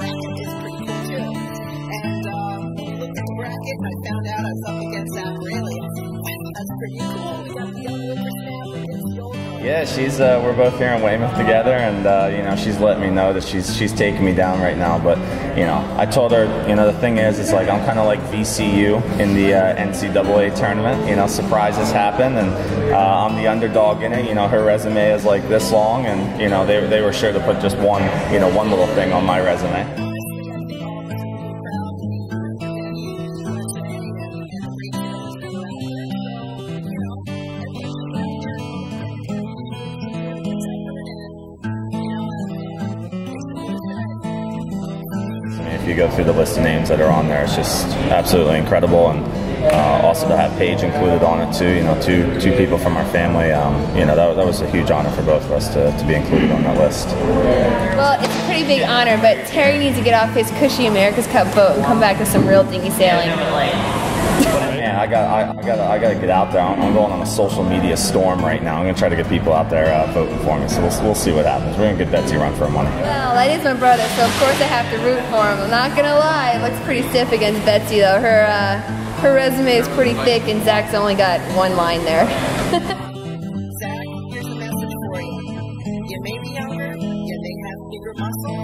bracket is pretty cool too. And when we looked at the bracket, I found out I was up against Zach Rayleigh. That's pretty cool. We got the young whippersnapper against the old one. Yeah, we're both here in Weymouth together, and you know, she's letting me know that she's taking me down right now. But you know, I told her, you know, the thing is, it's like I'm kind of like VCU in the NCAA tournament. You know, surprises happen, and I'm the underdog in it. You know, her resume is like this long, and you know, they were sure to put just one little thing on my resume. If you go through the list of names that are on there, it's just absolutely incredible, and also to have Paige included on it too. You know, two people from our family. You know, that was a huge honor for both of us to be included on that list. Well, it's a pretty big honor, but Terry needs to get off his cushy America's Cup boat and come back to some real dinghy sailing. Man, I gotta get out there. I'm going on a social media storm right now. I'm gonna try to get people out there voting for me. So we'll see what happens. We're gonna get Betsy a run for her money. Well, that is my brother, so of course I have to root for him. I'm not gonna lie, it looks pretty stiff against Betsy though. Her resume is pretty thick, and Zach's only got one line there. Zach, here's a message for you. You may be younger, you may have bigger muscle,